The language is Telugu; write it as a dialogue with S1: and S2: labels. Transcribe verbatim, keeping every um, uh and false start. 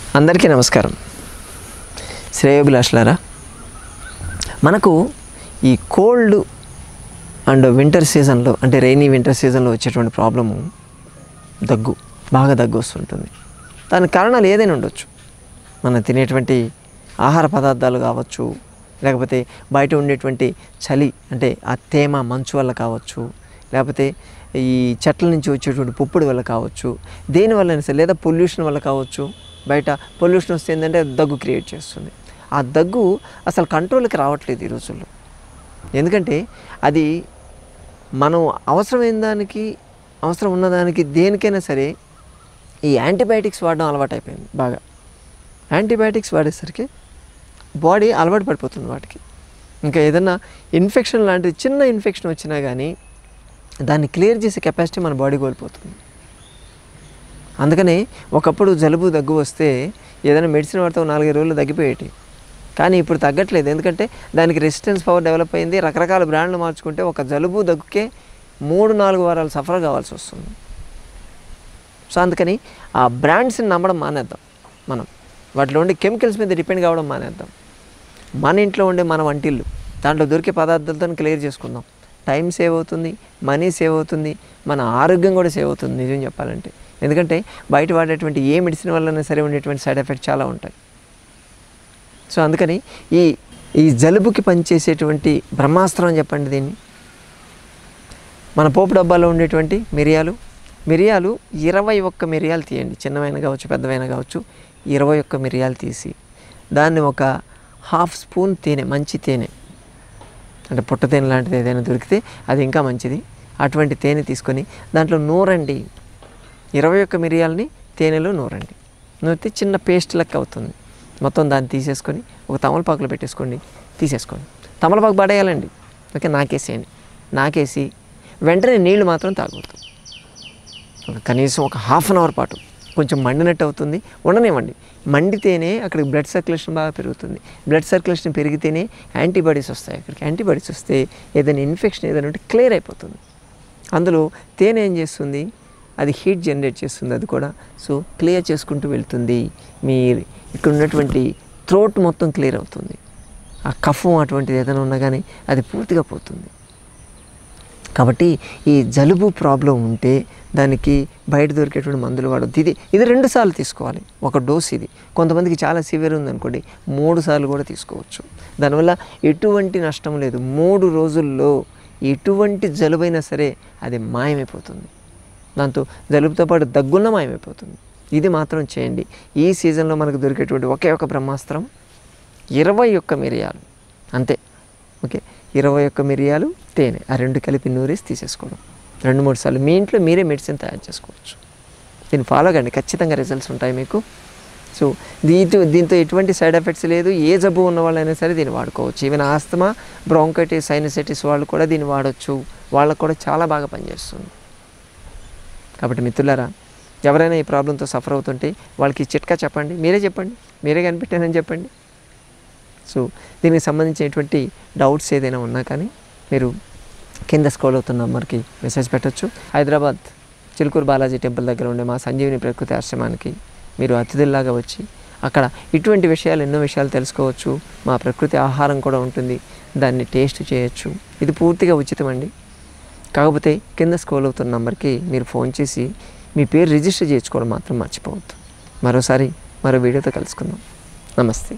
S1: అందరికీ నమస్కారం. శ్రేయోభిలాషులారా, మనకు ఈ కోల్డ్ అండ్ వింటర్ సీజన్లో అంటే రైనీ వింటర్ సీజన్లో వచ్చేటువంటి ప్రాబ్లము దగ్గు, బాగా దగ్గు వస్తుంటుంది. దానికి కారణాలు ఏదైనా ఉండొచ్చు. మనం తినేటువంటి ఆహార పదార్థాలు కావచ్చు, లేకపోతే బయట ఉండేటువంటి చలి అంటే ఆ తేమ మంచు వల్ల కావచ్చు, లేకపోతే ఈ చెట్ల నుంచి వచ్చేటువంటి పుప్పొడి వల్ల కావచ్చు, దేనివల్ల సరే, లేదా పొల్యూషన్ వల్ల కావచ్చు. బయట పొల్యూషన్ వస్తే ఏంటంటే దగ్గు క్రియేట్ చేస్తుంది. ఆ దగ్గు అసలు కంట్రోల్కి రావట్లేదు ఈ రోజుల్లో. ఎందుకంటే అది మనం అవసరమైన దానికి, అవసరం ఉన్నదానికి దేనికైనా సరే ఈ యాంటీబయాటిక్స్ వాడడం అలవాటు అయిపోయింది. బాగా యాంటీబయాటిక్స్ వాడేసరికి బాడీ అలవాటు పడిపోతుంది వాటికి. ఇంకా ఏదన్నా ఇన్ఫెక్షన్ లాంటిది చిన్న ఇన్ఫెక్షన్ వచ్చినా కానీ దాన్ని క్లియర్ చేసే కెపాసిటీ మన బాడీ కోల్పోతుంది. అందుకని ఒకప్పుడు జలుబు దగ్గు వస్తే ఏదైనా మెడిసిన్ వాడితే నాలుగైదు రోజులు తగ్గిపోయేటి, కానీ ఇప్పుడు తగ్గట్లేదు. ఎందుకంటే దానికి రెసిస్టెన్స్ పవర్ డెవలప్ అయింది. రకరకాల బ్రాండ్లు మార్చుకుంటే ఒక జలుబు దగ్గుకే మూడు నాలుగు వారాలు సఫర్ కావాల్సి వస్తుంది. సో అందుకని ఆ బ్రాండ్స్ని నమ్మడం మానేద్దాం. మనం వాటిలో ఉండే కెమికల్స్ మీద డిపెండ్ కావడం మానేద్దాం. మన ఇంట్లో ఉండే మన వంటిల్లు, దాంట్లో దొరికే పదార్థాలతో క్లియర్ చేసుకుందాం. టైం సేవ్ అవుతుంది, మనీ సేవ్ అవుతుంది, మన ఆరోగ్యం కూడా సేవ్ అవుతుంది నిజం చెప్పాలంటే. ఎందుకంటే బయట వాడేటువంటి ఏ మెడిసిన్ వల్లనే సరే ఉండేటువంటి సైడ్ ఎఫెక్ట్స్ చాలా ఉంటాయి. సో అందుకని ఈ ఈ జలుబుకి పనిచేసేటువంటి బ్రహ్మాస్త్రం అని చెప్పండి దీన్ని. మన పోపు డబ్బాలో ఉండేటువంటి మిరియాలు మిరియాలు ఇరవై ఒక్క మిరియాలు తీయండి. చిన్నవైన కావచ్చు, పెద్దవైన కావచ్చు. ఇరవై ఒక్క మిరియాలు తీసి దాన్ని ఒక హాఫ్ స్పూన్ తేనె, మంచి తేనె అంటే పుట్ట తేనె లాంటిది ఏదైనా దొరికితే అది ఇంకా మంచిది. అటువంటి తేనె తీసుకొని దాంట్లో నూరండి. ఇరవై ఒక్క మిరియాలని తేనెలో నూరండి. నూరితే చిన్న పేస్ట్ లెక్క అవుతుంది. మొత్తం దాన్ని తీసేసుకొని ఒక తమలపాకులో పెట్టేసుకోండి, తీసేసుకోండి. తమలపాకు పడేయాలండి, ఓకే, నాకేసేయండి. నాకేసి వెంటనే నీళ్లు మాత్రం తాగొద్దు. కనీసం ఒక హాఫ్ అన్ అవర్ పాటు కొంచెం మండినట్టు అవుతుంది, ఉండనివ్వండి. మండితేనే అక్కడికి బ్లడ్ సర్క్యులేషన్ బాగా పెరుగుతుంది. బ్లడ్ సర్క్యులేషన్ పెరిగితేనే యాంటీబాడీస్ వస్తాయి. అక్కడికి యాంటీబాడీస్ వస్తే ఏదైనా ఇన్ఫెక్షన్ ఏదైనా ఉంటే క్లియర్ అయిపోతుంది. అందులో తేనె ఏం చేస్తుంది, అది హీట్ జనరేట్ చేస్తుంది. అది కూడా సో క్లియర్ చేసుకుంటూ వెళ్తుంది. మీ ఇక్కడ ఉన్నటువంటి థ్రోట్ మొత్తం క్లియర్ అవుతుంది. ఆ కఫం అటువంటిది ఏదైనా ఉన్నా కానీ అది పూర్తిగా పోతుంది. కాబట్టి ఈ జలుబు ప్రాబ్లం ఉంటే దానికి బయట దొరికేటువంటి మందులు వాడద్దు. ఇది ఇది రెండు సార్లు తీసుకోవాలి, ఒక డోస్. ఇది కొంతమందికి చాలా సివియర్ ఉందనుకోండి, మూడు సార్లు కూడా తీసుకోవచ్చు. దానివల్ల ఎటువంటి నష్టం లేదు. మూడు రోజుల్లో ఎటువంటి జలుబైనా సరే అది మాయమైపోతుంది. దాంతో జలుబుతో పాటు దగ్గున్న మాయమైపోతుంది. ఇది మాత్రం చేయండి. ఈ సీజన్లో మనకు దొరికేటువంటి ఒకే ఒక బ్రహ్మాస్త్రం ఇరవై ఒక్క మిరియాలు, అంతే. ఓకే, ఇరవై ఒక్క మిరియాలు, తేనె, ఆ రెండు కలిపి నూరేసి తీసేసుకోవడం. రెండు మూడు సార్లు మీ ఇంట్లో మీరే మెడిసిన్ తయారు చేసుకోవచ్చు. దీన్ని ఫాలో కండి, ఖచ్చితంగా రిజల్ట్స్ ఉంటాయి మీకు. సో దీంతో దీంతో ఎటువంటి సైడ్ ఎఫెక్ట్స్ లేదు. ఏ జబ్బు ఉన్న వాళ్ళైనా సరే దీన్ని వాడుకోవచ్చు. ఈవెన్ ఆస్తమా, బ్రాంకైటిస్, సైనసైటిస్ వాళ్ళు కూడా దీన్ని వాడచ్చు. వాళ్ళకు కూడా చాలా బాగా పనిచేస్తుంది. కాబట్టి మిత్రులారా, ఎవరైనా ఈ ప్రాబ్లంతో సఫర్ అవుతుంటే వాళ్ళకి చిట్కా చెప్పండి, మీరే చెప్పండి, మీరే కనిపెట్టానని చెప్పండి. సో దీనికి సంబంధించినటువంటి డౌట్స్ ఏదైనా ఉన్నా కానీ మీరు కింద స్క్రోల్ అవుతున్న నెంబర్కి మెసేజ్ పెట్టచ్చు. హైదరాబాద్ చిలుకూరు బాలాజీ టెంపుల్ దగ్గర ఉండే మా సంజీవిని ప్రకృతి ఆశ్రమానికి మీరు అతిథుల్లాగా వచ్చి అక్కడ ఇటువంటి విషయాలు, ఎన్నో విషయాలు తెలుసుకోవచ్చు. మా ప్రకృతి ఆహారం కూడా ఉంటుంది, దాన్ని టేస్ట్ చేయొచ్చు. ఇది పూర్తిగా ఉచితమండి. కాకపోతే కింద స్క్రోల్ అవుతున్న నెంబర్కి మీరు ఫోన్ చేసి మీ పేరు రిజిస్టర్ చేసుకోవడం మాత్రం మర్చిపోవద్దు. మరోసారి మరో వీడియోతో కలుసుకుందాం. నమస్తే.